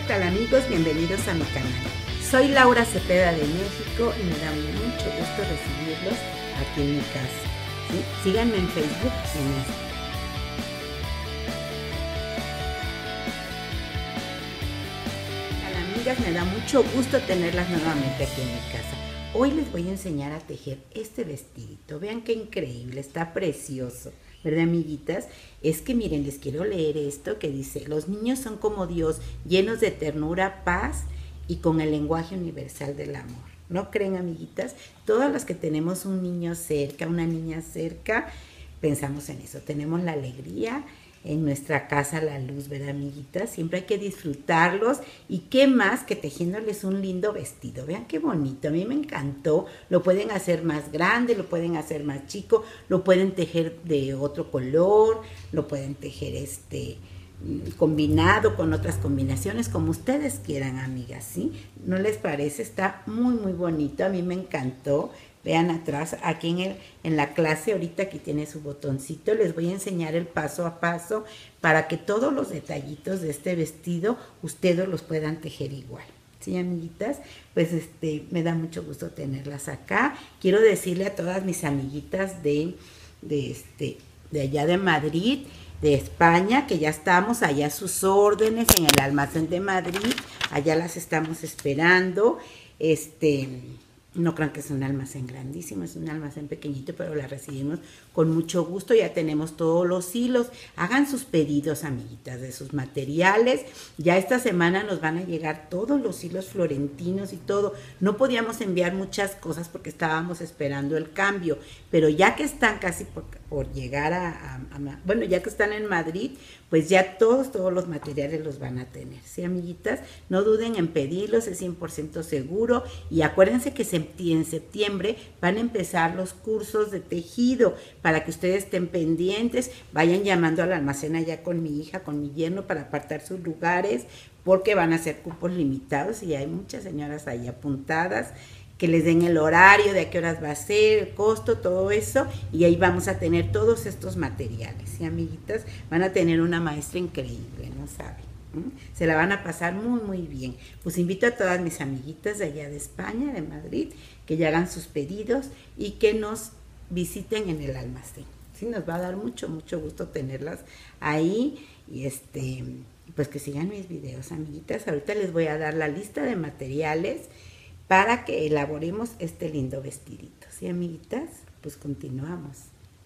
tal amigos? Bienvenidos a mi canal. Soy Laura Cepeda de México y me da mucho gusto recibirlos aquí en mi casa. ¿Sí? Síganme en Facebook y en Instagram. Hola amigas, me da mucho gusto tenerlas nuevamente aquí en mi casa. Hoy les voy a enseñar a tejer este vestidito. Vean qué increíble, está precioso. ¿Verdad, amiguitas? Es que miren, les quiero leer esto que dice: los niños son como Dios, llenos de ternura, paz y con el lenguaje universal del amor. ¿No creen, amiguitas? Todas las que tenemos un niño cerca, una niña cerca, pensamos en eso. Tenemos la alegría, en nuestra casa la luz, ¿verdad, amiguitas? Siempre hay que disfrutarlos. Y qué más que tejiéndoles un lindo vestido. Vean qué bonito, a mí me encantó. Lo pueden hacer más grande, lo pueden hacer más chico, lo pueden tejer de otro color, lo pueden tejer combinado con otras combinaciones, como ustedes quieran, amigas, ¿sí? ¿No les parece? Está muy, muy bonito, a mí me encantó. Vean atrás, aquí en la clase, ahorita aquí tiene su botoncito, les voy a enseñar el paso a paso para que todos los detallitos de este vestido ustedes los puedan tejer igual. ¿Sí, amiguitas? Pues me da mucho gusto tenerlas acá. Quiero decirle a todas mis amiguitas de allá de Madrid, de España, que ya estamos allá a sus órdenes en el almacén de Madrid, allá las estamos esperando. No crean que es un almacén grandísimo, es un almacén pequeñito, pero la recibimos con mucho gusto. Ya tenemos todos los hilos. Hagan sus pedidos, amiguitas, de sus materiales. Ya esta semana nos van a llegar todos los hilos florentinos y todo. No podíamos enviar muchas cosas porque estábamos esperando el cambio, pero ya que están casi por llegar bueno, ya que están en Madrid, pues ya todos los materiales los van a tener, ¿sí, amiguitas? No duden en pedirlos, es 100% seguro. Y acuérdense que en septiembre van a empezar los cursos de tejido, para que ustedes estén pendientes, vayan llamando al almacén allá con mi hija, con mi yerno, para apartar sus lugares, porque van a ser cupos limitados y hay muchas señoras ahí apuntadas, que les den el horario, de a qué horas va a ser, el costo, todo eso, y ahí vamos a tener todos estos materiales, ¿sí, amiguitas? Van a tener una maestra increíble, ¿no saben? Se la van a pasar muy, muy bien. Pues invito a todas mis amiguitas de allá de España, de Madrid, que ya hagan sus pedidos y que nos visiten en el almacén. Sí, nos va a dar mucho, mucho gusto tenerlas ahí. Y pues que sigan mis videos, amiguitas. Ahorita les voy a dar la lista de materiales para que elaboremos este lindo vestidito. ¿Sí, amiguitas? Pues continuamos.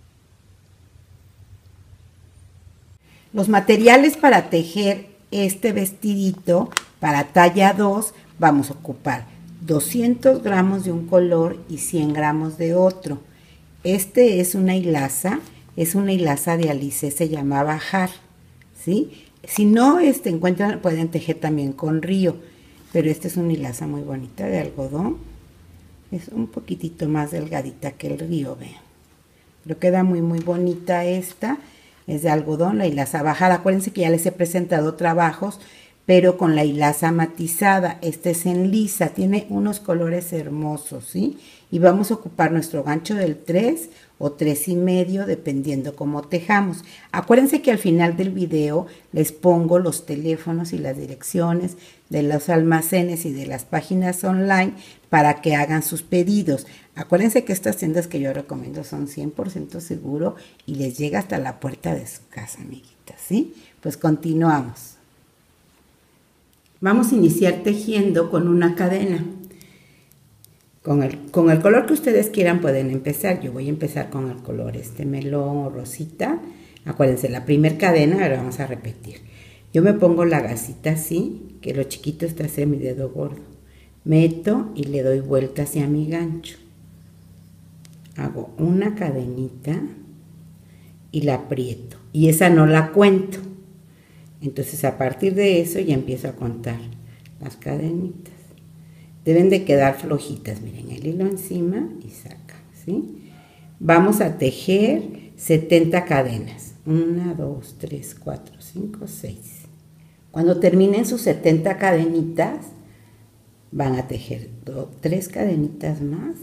Los materiales para tejer este vestidito, para talla 2, vamos a ocupar 200 gramos de un color y 100 gramos de otro. Es una hilaza de Alice, se llamaba Jar, ¿sí? Si no encuentran, pueden tejer también con Río, pero esta es una hilaza muy bonita de algodón. Es un poquitito más delgadita que el Río, vean. Pero queda muy, muy bonita esta. Es de algodón, la hilaza bajada. Acuérdense que ya les he presentado trabajos, pero con la hilaza matizada. Este es en lisa, tiene unos colores hermosos, ¿sí? Y vamos a ocupar nuestro gancho del 3 o 3,5, dependiendo cómo tejamos. Acuérdense que al final del video les pongo los teléfonos y las direcciones de los almacenes y de las páginas online para que hagan sus pedidos. Acuérdense que estas tiendas que yo recomiendo son 100% seguro y les llega hasta la puerta de su casa, amiguitas, ¿sí? Pues continuamos. Vamos a iniciar tejiendo con una cadena. Con el color que ustedes quieran pueden empezar. Yo voy a empezar con el color melón o rosita. Acuérdense, la primera cadena, ahora vamos a repetir. Yo me pongo la gasita así, que lo chiquito está hacia mi dedo gordo. Meto y le doy vuelta hacia mi gancho. Hago una cadenita y la aprieto. Y esa no la cuento. Entonces a partir de eso ya empiezo a contar las cadenitas. Deben de quedar flojitas, miren, el hilo encima y saca, ¿sí? Vamos a tejer 70 cadenas. 1, 2, 3, 4, 5, 6. Cuando terminen sus 70 cadenitas, van a tejer 3 cadenitas más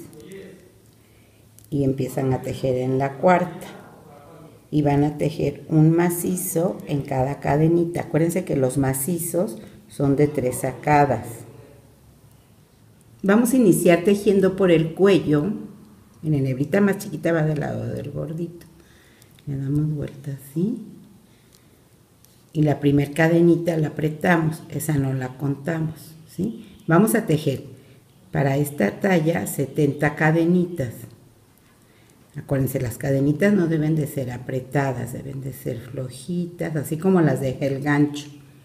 y empiezan a tejer en la cuarta. Y van a tejer un macizo en cada cadenita. Acuérdense que los macizos son de 3 sacadas. Vamos a iniciar tejiendo por el cuello. Miren, la hebrita más chiquita va del lado del gordito. Le damos vuelta así. Y la primer cadenita la apretamos, esa no la contamos, ¿sí? Vamos a tejer para esta talla 70 cadenitas. Acuérdense, las cadenitas no deben de ser apretadas, deben de ser flojitas, así como las deja el gancho.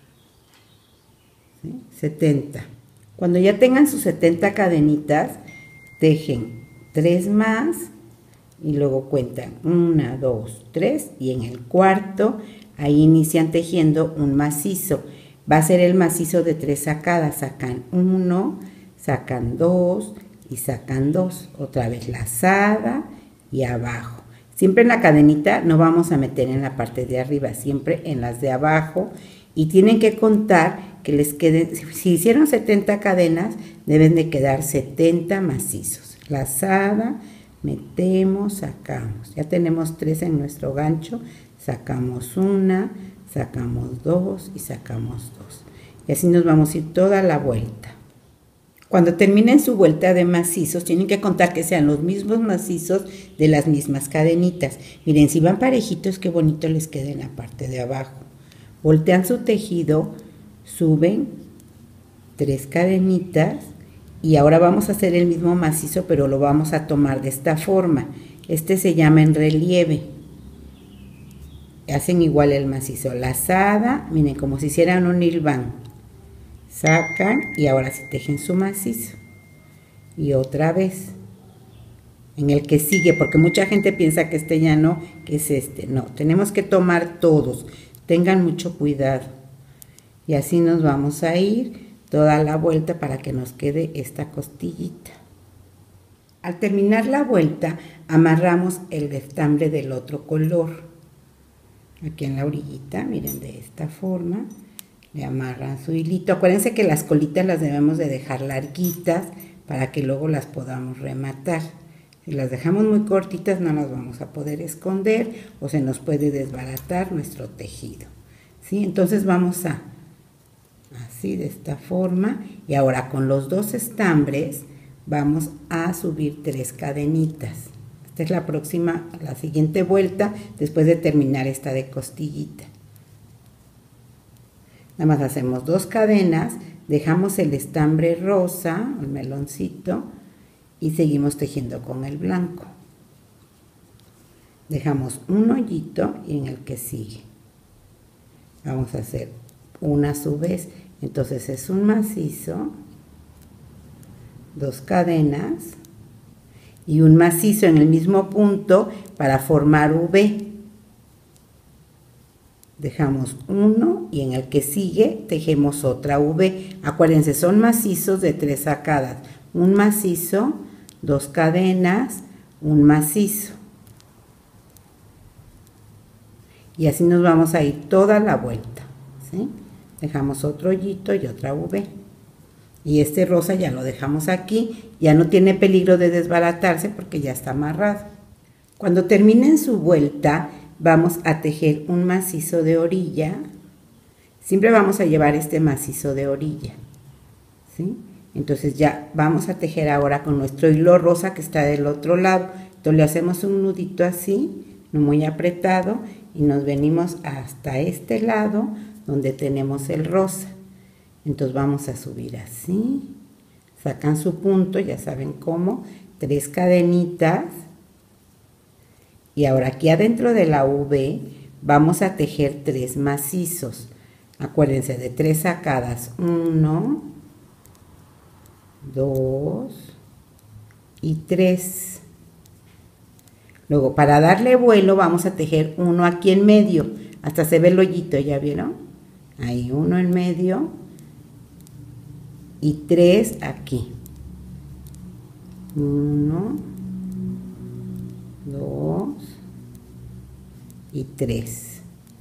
¿Sí? 70. Cuando ya tengan sus 70 cadenitas, tejen 3 más y luego cuentan 1, 2, 3 y en el cuarto ahí inician tejiendo un macizo. Va a ser el macizo de 3 sacadas. Sacan 1, sacan 2 y sacan 2. Otra vez lazada y abajo. Siempre en la cadenita no vamos a meter en la parte de arriba, siempre en las de abajo. Y tienen que contar que les queden, si hicieron 70 cadenas, deben de quedar 70 macizos. Lazada, metemos, sacamos. Ya tenemos 3 en nuestro gancho. Sacamos 1, sacamos 2 y sacamos 2. Y así nos vamos a ir toda la vuelta. Cuando terminen su vuelta de macizos, tienen que contar que sean los mismos macizos de las mismas cadenitas. Miren, si van parejitos, qué bonito les queda en la parte de abajo. Voltean su tejido, suben 3 cadenitas y ahora vamos a hacer el mismo macizo, pero lo vamos a tomar de esta forma. Este se llama en relieve. Hacen igual el macizo, lazada, miren, como si hicieran un hilván. Sacan y ahora sí tejen su macizo. Y otra vez, en el que sigue, porque mucha gente piensa que este ya no, que es este. No, tenemos que tomar todos, tengan mucho cuidado. Y así nos vamos a ir toda la vuelta para que nos quede esta costillita. Al terminar la vuelta, amarramos el estambre del otro color. Aquí en la orillita, miren, de esta forma, le amarran su hilito. Acuérdense que las colitas las debemos de dejar larguitas para que luego las podamos rematar. Si las dejamos muy cortitas no las vamos a poder esconder o se nos puede desbaratar nuestro tejido. ¿Sí? Entonces vamos a, así de esta forma, y ahora con los 2 estambres vamos a subir 3 cadenitas. Esta es la próxima, la siguiente vuelta después de terminar esta de costillita. Nada más hacemos 2 cadenas, dejamos el estambre rosa, el meloncito, y seguimos tejiendo con el blanco. Dejamos un hoyito y en el que sigue. Vamos a hacer una a su vez, entonces es un macizo, 2 cadenas y un macizo en el mismo punto para formar V. Dejamos uno y en el que sigue tejemos otra V. Acuérdense, son macizos de 3 sacadas. Un macizo, 2 cadenas, un macizo. Y así nos vamos a ir toda la vuelta, ¿sí? Dejamos otro hoyito y otra V. Y este rosa ya lo dejamos aquí. Ya no tiene peligro de desbaratarse porque ya está amarrado. Cuando terminen su vuelta, vamos a tejer un macizo de orilla. Siempre vamos a llevar este macizo de orilla, ¿sí? Entonces ya vamos a tejer ahora con nuestro hilo rosa que está del otro lado. Entonces le hacemos un nudito así, no muy apretado, y nos venimos hasta este lado donde tenemos el rosa. Entonces vamos a subir así, sacan su punto, ya saben cómo, 3 cadenitas. Y ahora aquí adentro de la V vamos a tejer 3 macizos. Acuérdense, de 3 sacadas, 1, 2 y 3. Luego, para darle vuelo, vamos a tejer uno aquí en medio. Hasta se ve el hoyito, ¿ya vieron? Ahí uno en medio y 3 aquí. 1, 2 y 3.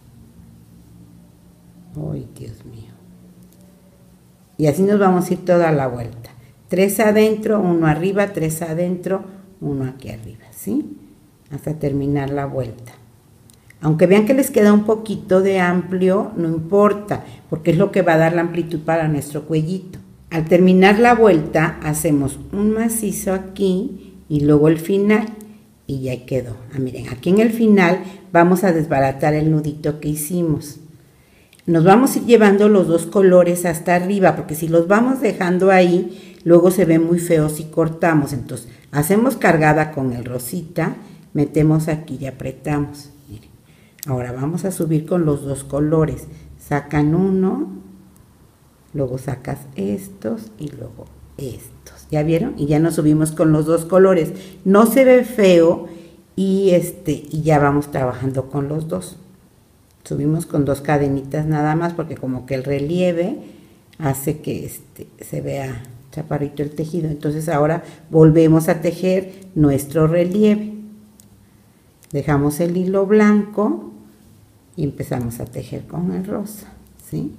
¡Ay, Dios mío! Y así nos vamos a ir toda la vuelta. 3 adentro, 1 arriba, 3 adentro, 1 aquí arriba, ¿sí? Hasta terminar la vuelta. Aunque vean que les queda un poquito de amplio, no importa, porque es lo que va a dar la amplitud para nuestro cuellito. Al terminar la vuelta, hacemos un macizo aquí y luego el final y ya quedó. Miren, aquí en el final vamos a desbaratar el nudito que hicimos. Nos vamos a ir llevando los dos colores hasta arriba, porque si los vamos dejando ahí, luego se ve muy feo si cortamos. Entonces, hacemos cargada con el rosita, metemos aquí y apretamos. Miren. Ahora vamos a subir con los dos colores. Sacan uno, luego sacas estos y luego estos. ¿Ya vieron? Y ya nos subimos con los dos colores. No se ve feo y ya vamos trabajando con los dos. Subimos con dos cadenitas nada más porque como que el relieve hace que se vea chaparrito el tejido. Entonces ahora volvemos a tejer nuestro relieve. Dejamos el hilo blanco y empezamos a tejer con el rosa, ¿sí?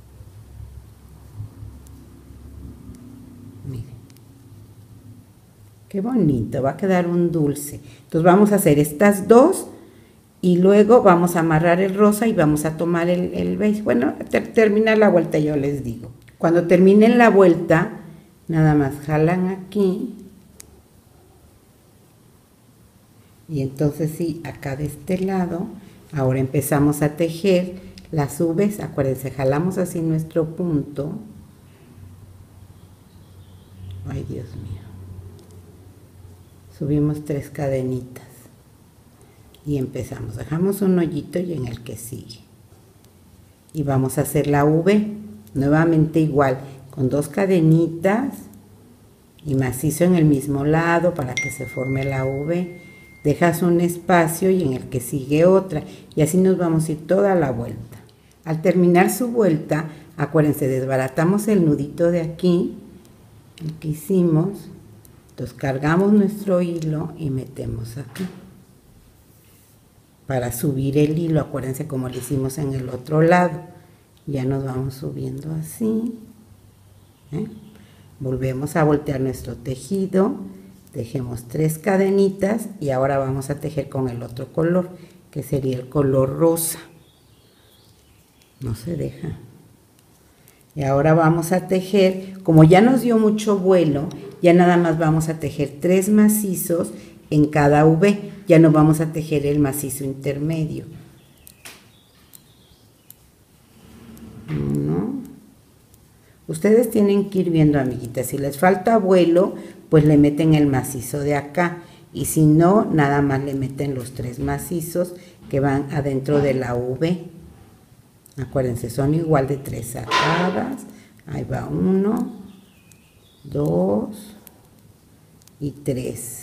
Miren. Qué bonito, va a quedar un dulce. Entonces vamos a hacer estas dos. Y luego vamos a amarrar el rosa y vamos a tomar el beige. Bueno, terminar la vuelta yo les digo. Cuando terminen la vuelta, nada más jalan aquí. Y entonces sí, acá de este lado, ahora empezamos a tejer las V's. Acuérdense, jalamos así nuestro punto. Ay, Dios mío. Subimos 3 cadenitas. Y empezamos, dejamos un hoyito y en el que sigue. Y vamos a hacer la V, nuevamente igual, con 2 cadenitas y macizo en el mismo lado para que se forme la V. Dejas un espacio y en el que sigue otra. Y así nos vamos a ir toda la vuelta. Al terminar su vuelta, acuérdense, desbaratamos el nudito de aquí, el que hicimos. Entonces cargamos nuestro hilo y metemos aquí. Para subir el hilo, acuérdense como lo hicimos en el otro lado. Ya nos vamos subiendo así. Volvemos a voltear nuestro tejido. Tejemos 3 cadenitas y ahora vamos a tejer con el otro color, que sería el color rosa. No se deja. Y ahora vamos a tejer, como ya nos dio mucho vuelo, ya nada más vamos a tejer 3 macizos en cada V. Ya no vamos a tejer el macizo intermedio. 1. Ustedes tienen que ir viendo, amiguitas. Si les falta vuelo, pues le meten el macizo de acá. Y si no, nada más le meten los 3 macizos que van adentro de la V. Acuérdense, son igual de 3 sacadas. Ahí va 1, 2 y 3.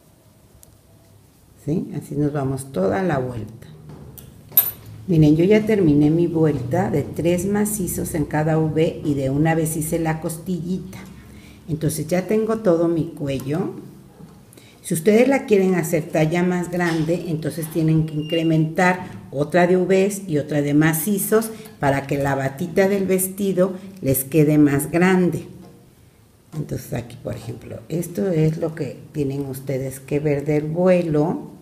¿Sí? Así nos vamos toda la vuelta. Miren, yo ya terminé mi vuelta de 3 macizos en cada V y de una vez hice la costillita. Entonces ya tengo todo mi cuello. Si ustedes la quieren hacer talla más grande, entonces tienen que incrementar otra de V's y otra de macizos para que la batita del vestido les quede más grande. Entonces aquí, por ejemplo, esto es lo que tienen ustedes que ver del vuelo.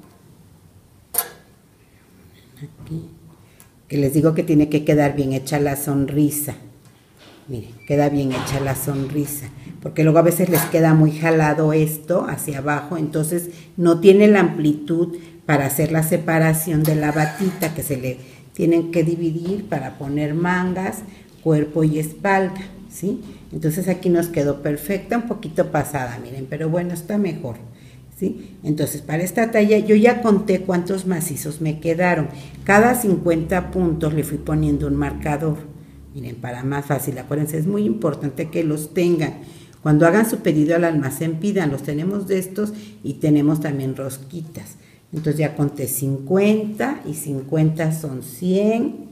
Aquí, que les digo que tiene que quedar bien hecha la sonrisa. Miren, queda bien hecha la sonrisa, porque luego a veces les queda muy jalado esto hacia abajo, entonces no tiene la amplitud para hacer la separación de la batita, que se le tienen que dividir para poner mangas, cuerpo y espalda, ¿sí? Entonces aquí nos quedó perfecta, un poquito pasada, miren, pero bueno, está mejor, ¿sí? Entonces para esta talla yo ya conté cuántos macizos me quedaron. Cada 50 puntos le fui poniendo un marcador. Miren, para más fácil, acuérdense, es muy importante que los tengan. Cuando hagan su pedido al almacén, pídanlos. Tenemos de estos y tenemos también rosquitas. Entonces ya conté 50 y 50 son 100,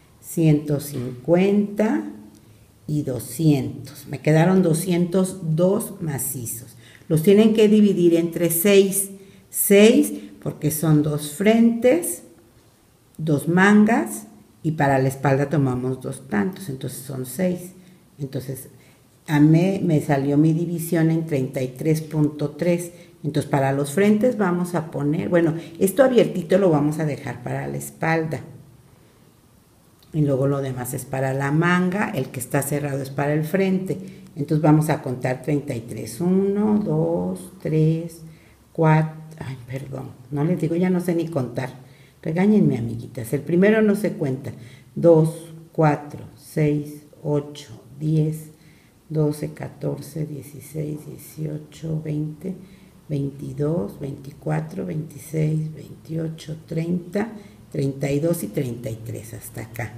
150 y 200. Me quedaron 202 macizos. Los tienen que dividir entre 6. 6 porque son 2 frentes, 2 mangas. Y para la espalda tomamos 2 tantos, entonces son 6. Entonces, a mí me salió mi división en 33.3. Entonces para los frentes vamos a poner, bueno, esto abiertito lo vamos a dejar para la espalda. Y luego lo demás es para la manga, el que está cerrado es para el frente. Entonces vamos a contar 33. 1, 2, 3, 4, ay, perdón, no les digo, ya no sé ni contar. Regáñenme, amiguitas, el primero no se cuenta. 2, 4, 6, 8, 10, 12, 14, 16, 18, 20, 22, 24, 26, 28, 30, 32 y 33 hasta acá.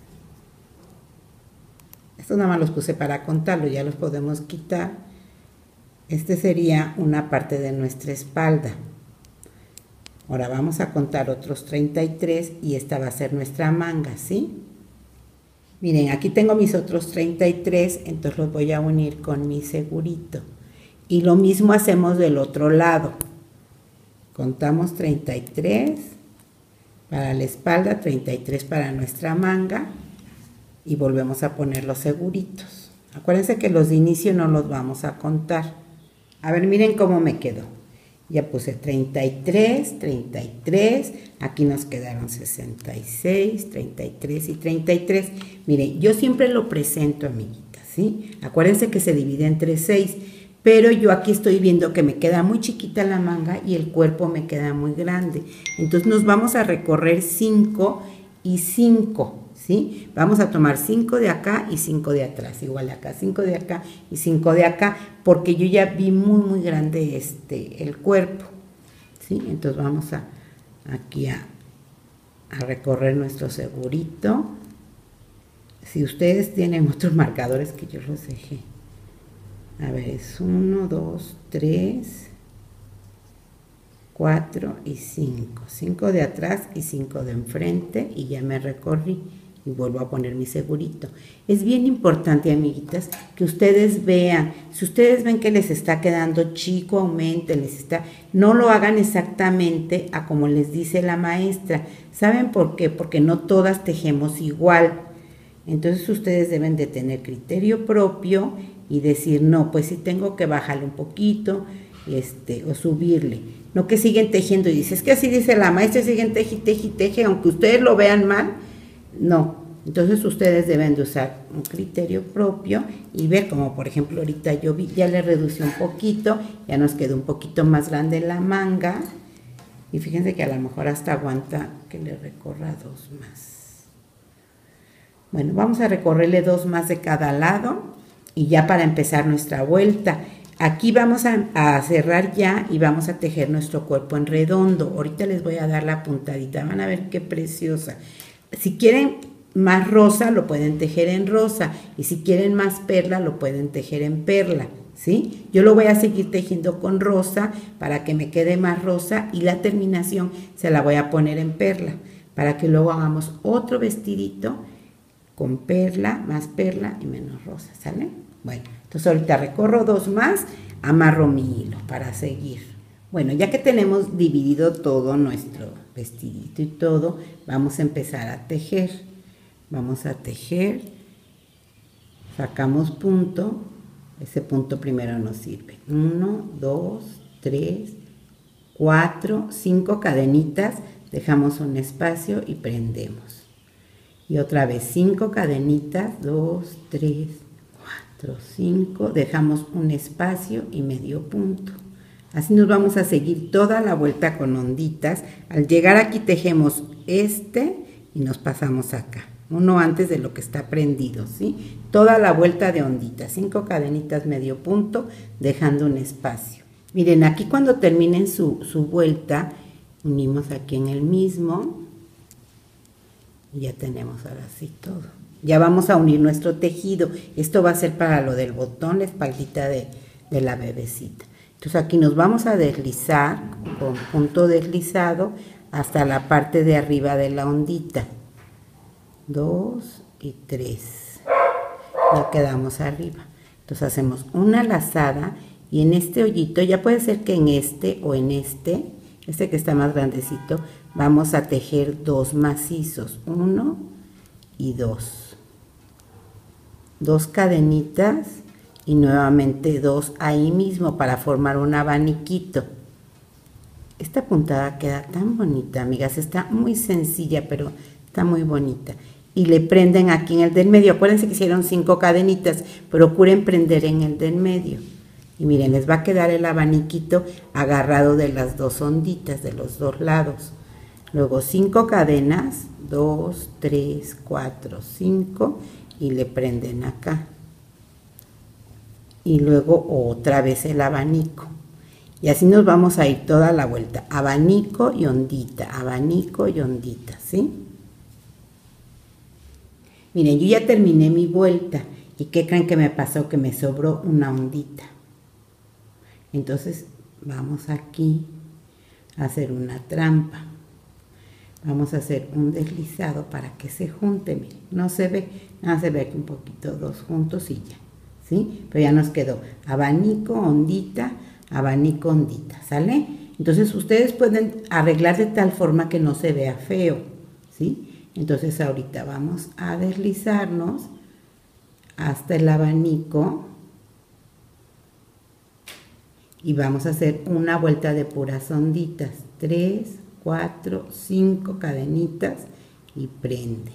Estos nada más los puse para contarlo, ya los podemos quitar. Este sería una parte de nuestra espalda. Ahora vamos a contar otros 33 y esta va a ser nuestra manga, ¿sí? Miren, aquí tengo mis otros 33, entonces los voy a unir con mi segurito. Y lo mismo hacemos del otro lado. Contamos 33 para la espalda, 33 para nuestra manga y volvemos a poner los seguritos. Acuérdense que los de inicio no los vamos a contar. A ver, miren cómo me quedó. Ya puse 33, 33, aquí nos quedaron 66, 33 y 33. Miren, yo siempre lo presento, amiguitas, ¿sí? Acuérdense que se divide entre 6, pero yo aquí estoy viendo que me queda muy chiquita la manga y el cuerpo me queda muy grande. Entonces nos vamos a recorrer 5 y 5, ¿sí? Vamos a tomar 5 de acá y 5 de atrás, igual acá, 5 de acá y 5 de acá, porque yo ya vi muy grande el cuerpo, ¿sí? Entonces vamos aquí a recorrer nuestro segurito. Si ustedes tienen otros marcadores que yo los dejé. A ver, es 1, 2, 3, 4 y 5. 5 de atrás y 5 de enfrente y ya me recorrí. Y vuelvo a poner mi segurito. Es bien importante, amiguitas, que ustedes vean. Si ustedes ven que les está quedando chico, aumenten, no lo hagan exactamente a como les dice la maestra. ¿Saben por qué? Porque no todas tejemos igual. Entonces ustedes deben de tener criterio propio y decir, no, pues sí tengo que bajarle un poquito, o subirle. No que siguen tejiendo y dices, es que así dice la maestra, siguen teje, aunque ustedes lo vean mal. No, entonces ustedes deben de usar un criterio propio y ver, como por ejemplo ahorita yo vi, ya le reducí un poquito, ya nos quedó un poquito más grande la manga y fíjense que a lo mejor hasta aguanta que le recorra 2 más. Bueno, vamos a recorrerle 2 más de cada lado y ya para empezar nuestra vuelta. Aquí vamos a cerrar ya y vamos a tejer nuestro cuerpo en redondo. Ahorita les voy a dar la puntadita, van a ver qué preciosa. Si quieren más rosa, lo pueden tejer en rosa. Y si quieren más perla, lo pueden tejer en perla, ¿sí? Yo lo voy a seguir tejiendo con rosa para que me quede más rosa. Y la terminación se la voy a poner en perla. Para que luego hagamos otro vestidito con perla, más perla y menos rosa, ¿sale? Bueno, entonces ahorita recorro 2 más, amarro mi hilo para seguir. Bueno, ya que tenemos dividido todo nuestro vestidito y todo, vamos a empezar a tejer. Vamos a tejer, sacamos punto, ese punto primero nos sirve. 1, 2, 3, 4, 5 cadenitas, dejamos un espacio y prendemos. Y otra vez 5 cadenitas, 2, 3, 4, 5, dejamos un espacio y medio punto. Así nos vamos a seguir toda la vuelta con onditas. Al llegar aquí tejemos y nos pasamos acá. Uno antes de lo que está prendido, ¿sí? Toda la vuelta de onditas. 5 cadenitas medio punto, dejando un espacio. Miren, aquí cuando terminen su vuelta, unimos aquí en el mismo. Y ya tenemos ahora sí todo. Ya vamos a unir nuestro tejido. Esto va a ser para lo del botón, la espaldita de la bebecita. Entonces aquí nos vamos a deslizar con punto deslizado hasta la parte de arriba de la ondita. 2 y 3. Ya quedamos arriba. Entonces hacemos una lazada y en este hoyito, ya puede ser que en este o en este que está más grandecito, vamos a tejer 2 macizos. 1 y 2. 2 cadenitas y nuevamente 2 ahí mismo para formar un abaniquito. Esta puntada queda tan bonita, amigas, está muy sencilla, pero está muy bonita. Y le prenden aquí en el del medio. Acuérdense que hicieron 5 cadenitas, procuren prender en el del medio. Y miren, les va a quedar el abaniquito agarrado de las 2 onditas, de los 2 lados. Luego 5 cadenas, 2, 3, 4, 5, y le prenden acá. Y luego otra vez el abanico. Y así nos vamos a ir toda la vuelta. Abanico y ondita, abanico y ondita, ¿sí? Miren, yo ya terminé mi vuelta. ¿Y qué creen que me pasó? Que me sobró una ondita. Entonces, vamos aquí a hacer una trampa. Vamos a hacer un deslizado para que se junte, miren. No se ve, nada, se ve aquí un poquito, 2 juntos y ya, ¿sí? Pero ya nos quedó abanico, ondita, abanico, ondita, ¿sale? Entonces, ustedes pueden arreglar de tal forma que no se vea feo, ¿sí? Entonces ahorita vamos a deslizarnos hasta el abanico y vamos a hacer una vuelta de puras onditas. 3, 4, 5 cadenitas y prende.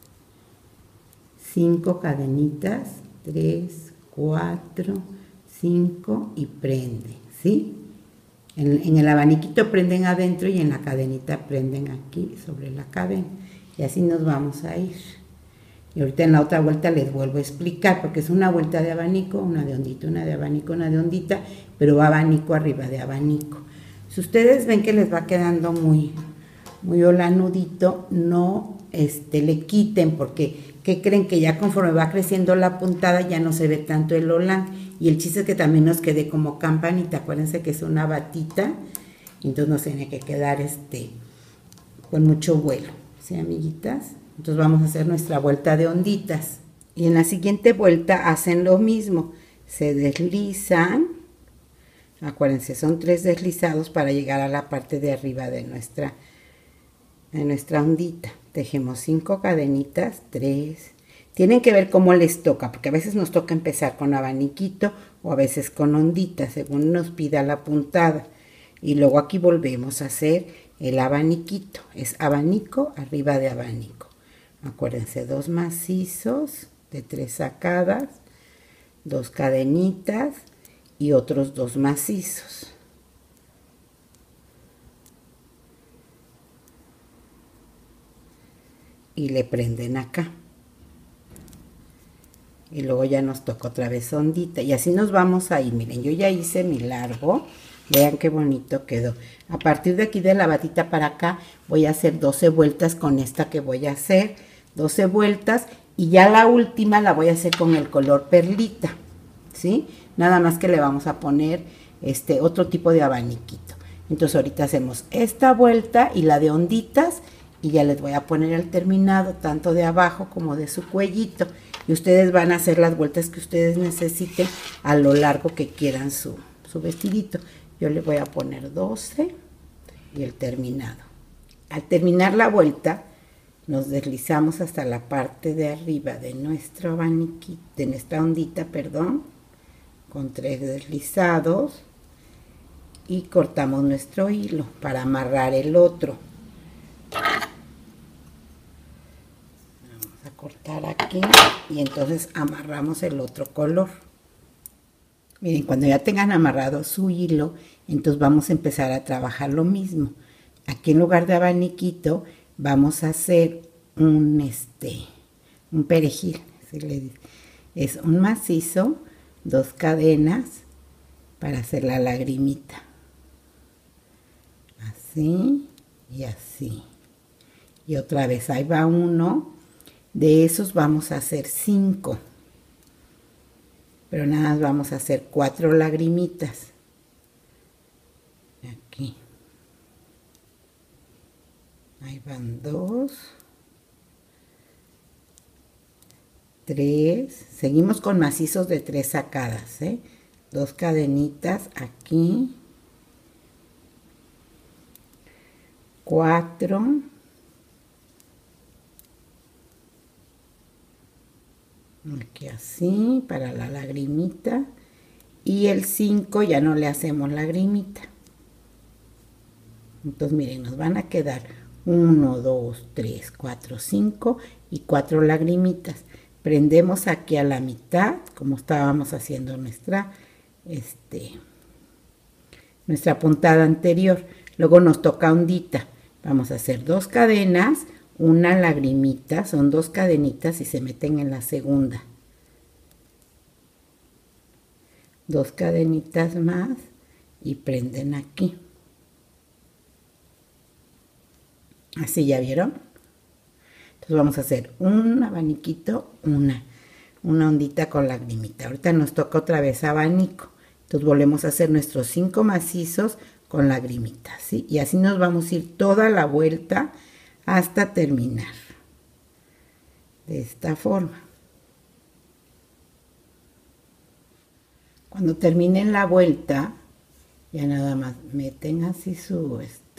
5 cadenitas, 3, 4, 5 y prende, ¿sí? En el abaniquito prenden adentro y en la cadenita prenden aquí sobre la cadena. Y así nos vamos a ir. Y ahorita en la otra vuelta les vuelvo a explicar, porque es una vuelta de abanico, una de ondita, una de abanico, una de ondita, pero va abanico arriba de abanico. Si ustedes ven que les va quedando muy holanudito, no le quiten, porque ¿qué creen? Que ya conforme va creciendo la puntada ya no se ve tanto el holán. Y el chiste es que también nos quede como campanita. Acuérdense que es una batita, entonces nos tiene que quedar con mucho vuelo, ¿sí, amiguitas? Entonces vamos a hacer nuestra vuelta de onditas. Y en la siguiente vuelta hacen lo mismo. Se deslizan. Acuérdense, son 3 deslizados para llegar a la parte de arriba de nuestra ondita. Tejemos 5 cadenitas, 3. Tienen que ver cómo les toca, porque a veces nos toca empezar con abaniquito o a veces con ondita, según nos pida la puntada. Y luego aquí volvemos a hacer el abaniquito. Es abanico arriba de abanico. Acuérdense, 2 macizos de 3 sacadas, 2 cadenitas y otros 2 macizos. Y le prenden acá. Y luego ya nos toca otra vez ondita. Y así nos vamos a ir. Miren, yo ya hice mi largo. Vean qué bonito quedó. A partir de aquí de la batita para acá voy a hacer 12 vueltas con esta que voy a hacer. 12 vueltas. Y ya la última la voy a hacer con el color perlita, ¿sí? Nada más que le vamos a poner otro tipo de abaniquito. Entonces ahorita hacemos esta vuelta y la de onditas. Y ya les voy a poner el terminado tanto de abajo como de su cuellito. Y ustedes van a hacer las vueltas que ustedes necesiten a lo largo que quieran su vestidito. Yo le voy a poner 12 y el terminado. Al terminar la vuelta, nos deslizamos hasta la parte de arriba de nuestro abaniquito, de nuestra ondita, perdón, con 3 deslizados y cortamos nuestro hilo para amarrar el otro. Vamos a cortar aquí y entonces amarramos el otro color. Miren, cuando ya tengan amarrado su hilo, entonces vamos a empezar a trabajar lo mismo. Aquí en lugar de abaniquito vamos a hacer un perejil. Es un macizo, 2 cadenas para hacer la lagrimita. Así y así. Y otra vez, ahí va uno. De esos vamos a hacer 5. Pero nada más vamos a hacer 4 lagrimitas. Aquí. Ahí van 2. 3. Seguimos con macizos de 3 sacadas, 2 cadenitas aquí. 4. Aquí así, para la lagrimita. Y el 5 ya no le hacemos lagrimita. Entonces miren, nos van a quedar 1, 2, 3, 4, 5 y 4 lagrimitas. Prendemos aquí a la mitad, como estábamos haciendo nuestra puntada anterior. Luego nos toca ondita. Vamos a hacer 2 cadenas, una lagrimita, son 2 cadenitas y se meten en la segunda. 2 cadenitas más y prenden aquí. Así, ¿ya vieron? Entonces vamos a hacer un abaniquito, una ondita con lagrimita. Ahorita nos toca otra vez abanico. Entonces volvemos a hacer nuestros 5 macizos con lagrimita, ¿sí? Y así nos vamos a ir toda la vuelta hasta terminar. De esta forma. Cuando terminen la vuelta, ya nada más meten así su,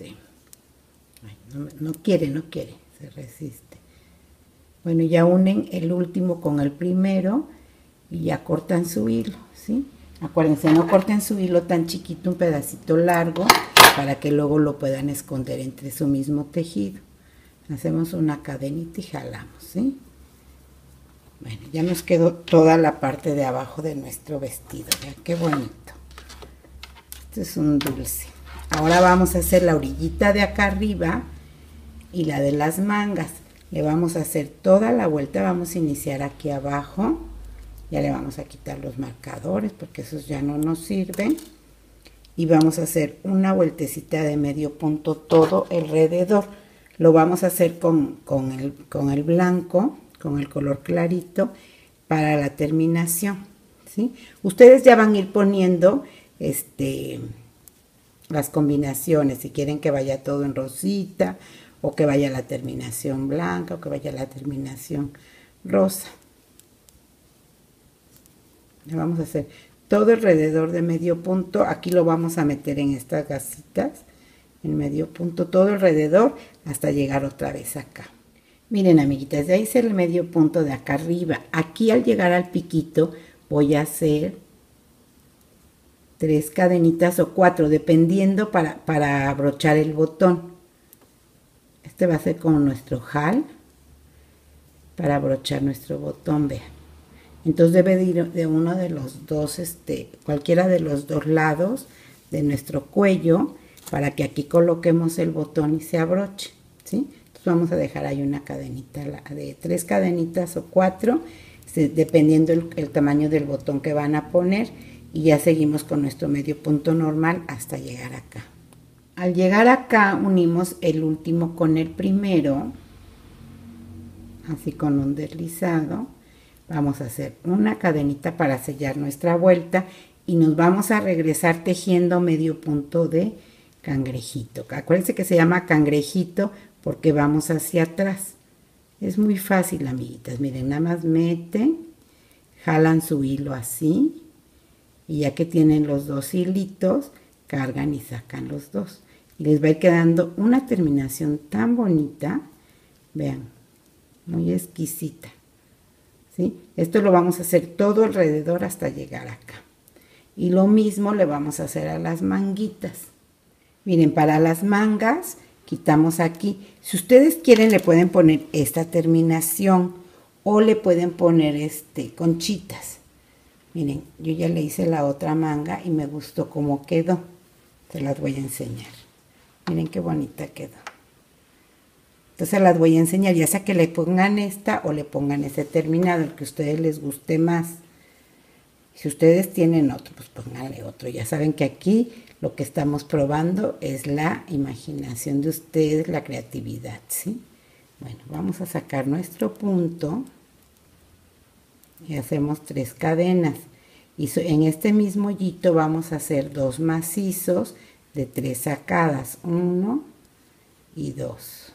no quiere, se resiste. Bueno, ya unen el último con el primero y ya cortan su hilo, ¿sí? Acuérdense, no corten su hilo tan chiquito, un pedacito largo, para que luego lo puedan esconder entre su mismo tejido. Hacemos una cadenita y jalamos, ¿sí? Bueno, ya nos quedó toda la parte de abajo de nuestro vestido. Vean qué bonito. Este es un dulce. Ahora vamos a hacer la orillita de acá arriba y la de las mangas. Le vamos a hacer toda la vuelta. Vamos a iniciar aquí abajo. Ya le vamos a quitar los marcadores porque esos ya no nos sirven. Y vamos a hacer una vueltecita de medio punto todo alrededor. Lo vamos a hacer con el blanco, con el color clarito, para la terminación, ¿sí? Ustedes ya van a ir poniendo las combinaciones, si quieren que vaya todo en rosita, o que vaya la terminación blanca, o que vaya la terminación rosa. Ya vamos a hacer todo alrededor de medio punto. Aquí lo vamos a meter en estas gasitas, en medio punto, todo alrededor, hasta llegar otra vez acá. Miren, amiguitas, ya hice el medio punto de acá arriba. Aquí al llegar al piquito voy a hacer 3 cadenitas o 4, dependiendo para abrochar el botón. Este va a ser como nuestro jal para abrochar nuestro botón, vean. Entonces debe de ir de uno de los dos, cualquiera de los dos lados de nuestro cuello, para que aquí coloquemos el botón y se abroche, ¿sí? Vamos a dejar ahí una cadenita de 3 cadenitas o 4, dependiendo el tamaño del botón que van a poner, y ya seguimos con nuestro medio punto normal hasta llegar acá. Al llegar acá unimos el último con el primero, así con un deslizado. Vamos a hacer una cadenita para sellar nuestra vuelta y nos vamos a regresar tejiendo medio punto de cangrejito. Acuérdense que se llama cangrejito porque vamos hacia atrás. Es muy fácil, amiguitas. Miren, nada más meten, jalan su hilo así, y ya que tienen los 2 hilitos, cargan y sacan los 2. Y les va a ir quedando una terminación tan bonita. Vean, muy exquisita, ¿sí? Esto lo vamos a hacer todo alrededor hasta llegar acá. Y lo mismo le vamos a hacer a las manguitas. Miren, para las mangas quitamos aquí. Si ustedes quieren le pueden poner esta terminación o le pueden poner conchitas. Miren, yo ya le hice la otra manga y me gustó cómo quedó. Se las voy a enseñar. Miren qué bonita quedó. Entonces las voy a enseñar, ya sea que le pongan esta o le pongan ese terminado, el que a ustedes les guste más. Si ustedes tienen otro, pues pónganle otro. Ya saben que aquí lo que estamos probando es la imaginación de ustedes, la creatividad, ¿sí? Bueno, vamos a sacar nuestro punto y hacemos 3 cadenas. Y en este mismo hoyito vamos a hacer 2 macizos de 3 sacadas, 1 y 2.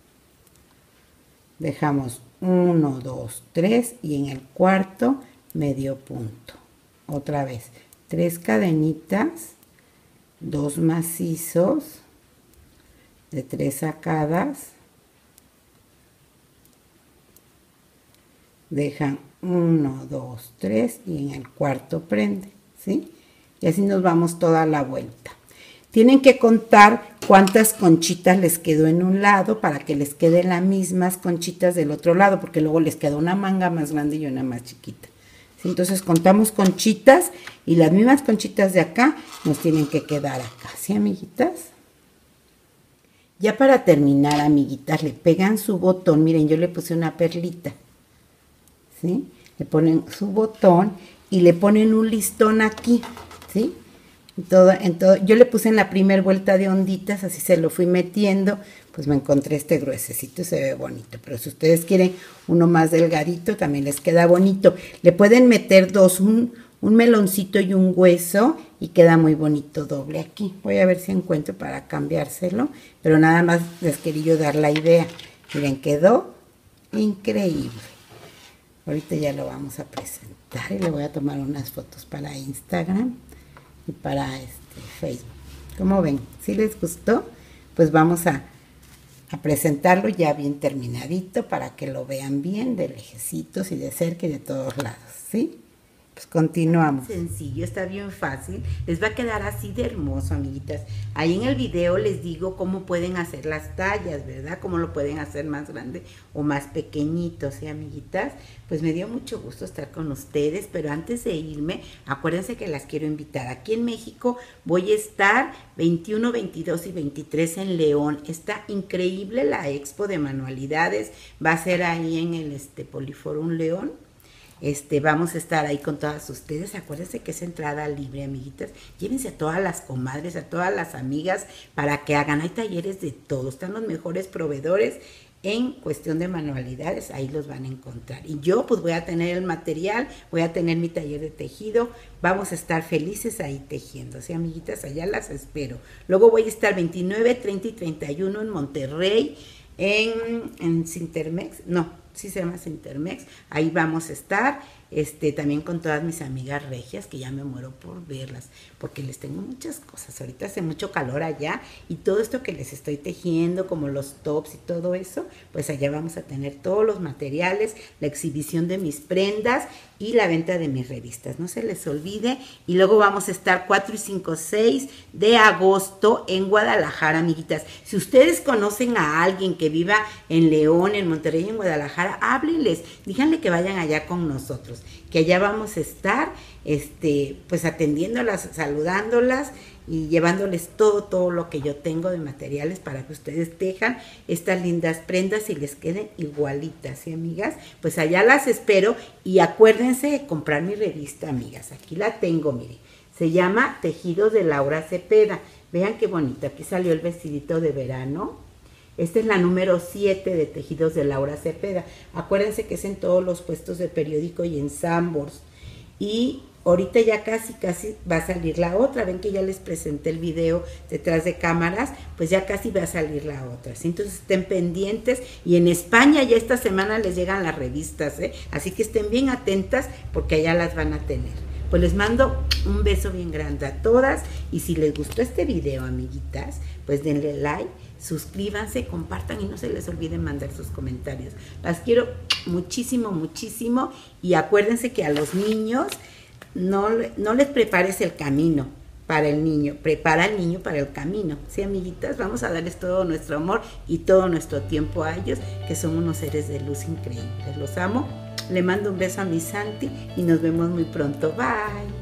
Dejamos 1, 2, 3 y en el cuarto medio punto. Otra vez, 3 cadenitas, 2 macizos de 3 sacadas, dejan 1, 2, 3 y en el cuarto prende, ¿sí? Y así nos vamos toda la vuelta. Tienen que contar cuántas conchitas les quedó en un lado para que les queden las mismas conchitas del otro lado, porque luego les queda una manga más grande y una más chiquita. ¿Sí? Entonces contamos conchitas y las mismas conchitas de acá nos tienen que quedar acá, ¿sí, amiguitas? Ya para terminar, amiguitas, le pegan su botón. Miren, yo le puse una perlita, ¿sí? Le ponen su botón y le ponen un listón aquí, ¿sí? En todo, yo le puse en la primera vuelta de onditas, así se lo fui metiendo, pues me encontré este gruesecito y se ve bonito, pero si ustedes quieren uno más delgadito, también les queda bonito. Le pueden meter dos, un meloncito y un hueso, y queda muy bonito doble aquí. Voy a ver si encuentro para cambiárselo, pero nada más les quería yo dar la idea. Miren, quedó increíble. Ahorita ya lo vamos a presentar y le voy a tomar unas fotos para Instagram y para Facebook. ¿Cómo ven? ¿Sí les gustó? Pues vamos a presentarlo ya bien terminadito para que lo vean bien de lejecitos y de cerca y de todos lados, ¿sí? Pues continuamos. Sencillo, está bien fácil. Les va a quedar así de hermoso, amiguitas. Ahí en el video les digo cómo pueden hacer las tallas, ¿verdad? Cómo lo pueden hacer más grande o más pequeñito, ¿sí, amiguitas? Pues me dio mucho gusto estar con ustedes, pero antes de irme, acuérdense que las quiero invitar. Aquí en México voy a estar 21, 22 y 23 en León. Está increíble la expo de manualidades. Va a ser ahí en el Poliforum León. Vamos a estar ahí con todas ustedes. Acuérdense que es entrada libre, amiguitas. Llévense a todas las comadres, a todas las amigas para que hagan. Hay talleres de todo. Están los mejores proveedores en cuestión de manualidades. Ahí los van a encontrar. Y yo pues voy a tener el material, voy a tener mi taller de tejido. Vamos a estar felices ahí tejiendo. ¿Sí, amiguitas? Allá las espero. Luego voy a estar 29, 30 y 31 en Monterrey, en Cintermex. No, sí se llama Cintermex. Ahí vamos a estar, también con todas mis amigas regias, que ya me muero por verlas, porque les tengo muchas cosas. Ahorita hace mucho calor allá, y todo esto que les estoy tejiendo, como los tops y todo eso, pues allá vamos a tener todos los materiales, la exhibición de mis prendas y la venta de mis revistas. No se les olvide. Y luego vamos a estar 4 y 5, 6 de agosto en Guadalajara, amiguitas. Si ustedes conocen a alguien que viva en León, en Monterrey, en Guadalajara, háblenles, díganle que vayan allá con nosotros, que allá vamos a estar, pues atendiéndolas, saludándolas y llevándoles todo lo que yo tengo de materiales para que ustedes tejan estas lindas prendas y les queden igualitas, ¿sí, amigas? Pues allá las espero, y acuérdense de comprar mi revista, amigas. Aquí la tengo, miren. Se llama Tejidos de Laura Cepeda. Vean qué bonita. Aquí salió el vestidito de verano. Esta es la número 7 de Tejidos de Laura Cepeda. Acuérdense que es en todos los puestos de periódico y en Sanborns. Y ahorita ya casi va a salir la otra. Ven que ya les presenté el video detrás de cámaras, pues ya casi va a salir la otra, ¿sí? Entonces estén pendientes, y en España ya esta semana les llegan las revistas, ¿eh? Así que estén bien atentas porque allá las van a tener. Pues les mando un beso bien grande a todas, y si les gustó este video, amiguitas, pues denle like, suscríbanse, compartan y no se les olvide mandar sus comentarios. Las quiero muchísimo, muchísimo, y acuérdense que a los niños no les prepares el camino para el niño, prepara al niño para el camino. Sí, amiguitas, vamos a darles todo nuestro amor y todo nuestro tiempo a ellos, que son unos seres de luz increíbles. Los amo, le mando un beso a mi Santi y nos vemos muy pronto. Bye.